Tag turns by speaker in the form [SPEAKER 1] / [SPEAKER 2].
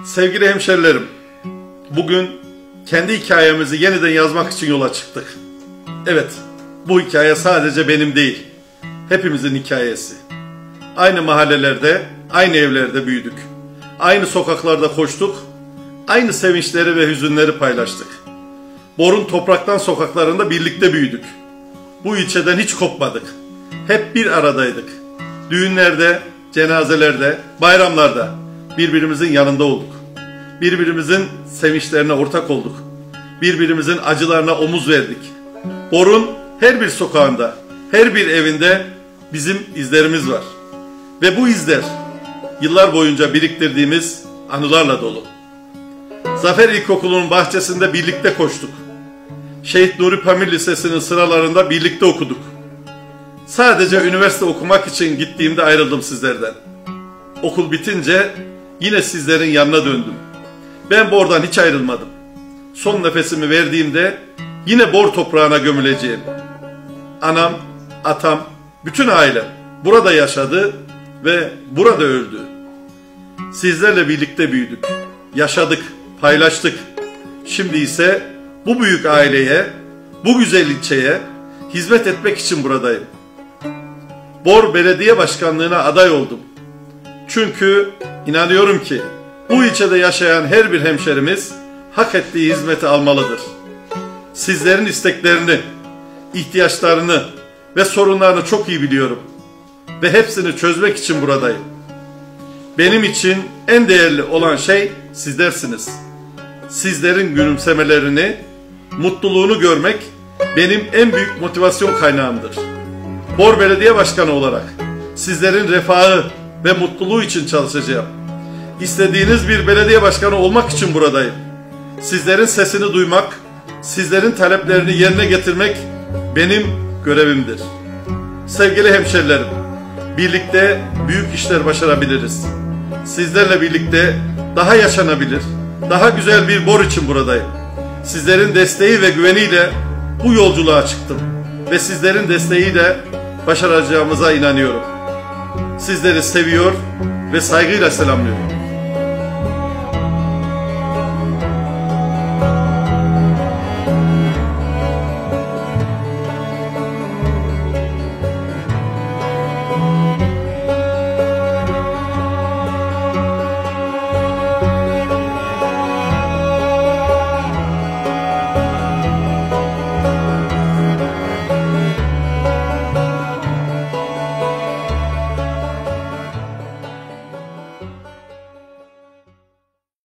[SPEAKER 1] Sevgili hemşerilerim, bugün kendi hikayemizi yeniden yazmak için yola çıktık. Evet, bu hikaye sadece benim değil, hepimizin hikayesi. Aynı mahallelerde, aynı evlerde büyüdük. Aynı sokaklarda koştuk, aynı sevinçleri ve hüzünleri paylaştık. Bor'un topraktan sokaklarında birlikte büyüdük. Bu ilçeden hiç kopmadık. Hep bir aradaydık. Düğünlerde, cenazelerde, bayramlarda birbirimizin yanında olduk. Birbirimizin sevinçlerine ortak olduk. Birbirimizin acılarına omuz verdik. Bor'un her bir sokağında, her bir evinde bizim izlerimiz var. Ve bu izler yıllar boyunca biriktirdiğimiz anılarla dolu. Zafer İlkokulu'nun bahçesinde birlikte koştuk. Şehit Nuri Pamir Lisesi'nin sıralarında birlikte okuduk. Sadece üniversite okumak için gittiğimde ayrıldım sizlerden. Okul bitince yine sizlerin yanına döndüm. Ben Bor'dan hiç ayrılmadım. Son nefesimi verdiğimde yine Bor toprağına gömüleceğim. Anam, atam, bütün ailem burada yaşadı ve burada öldü. Sizlerle birlikte büyüdük, yaşadık, paylaştık. Şimdi ise bu büyük aileye, bu güzel ilçeye hizmet etmek için buradayım. Bor Belediye Başkanlığı'na aday oldum. Çünkü inanıyorum ki bu ilçede yaşayan her bir hemşerimiz hak ettiği hizmeti almalıdır. Sizlerin isteklerini, ihtiyaçlarını ve sorunlarını çok iyi biliyorum. Ve hepsini çözmek için buradayım. Benim için en değerli olan şey sizlersiniz. Sizlerin gülümsemelerini, mutluluğunu görmek benim en büyük motivasyon kaynağımdır. Bor Belediye Başkanı olarak sizlerin refahı ve mutluluğu için çalışacağım. İstediğiniz bir belediye başkanı olmak için buradayım. Sizlerin sesini duymak, sizlerin taleplerini yerine getirmek benim görevimdir. Sevgili hemşerilerim, birlikte büyük işler başarabiliriz. Sizlerle birlikte daha yaşanabilir, daha güzel bir Bor için buradayım. Sizlerin desteği ve güveniyle bu yolculuğa çıktım ve sizlerin desteğiyle başaracağımıza inanıyorum. Sizleri seviyor ve saygıyla selamlıyorum.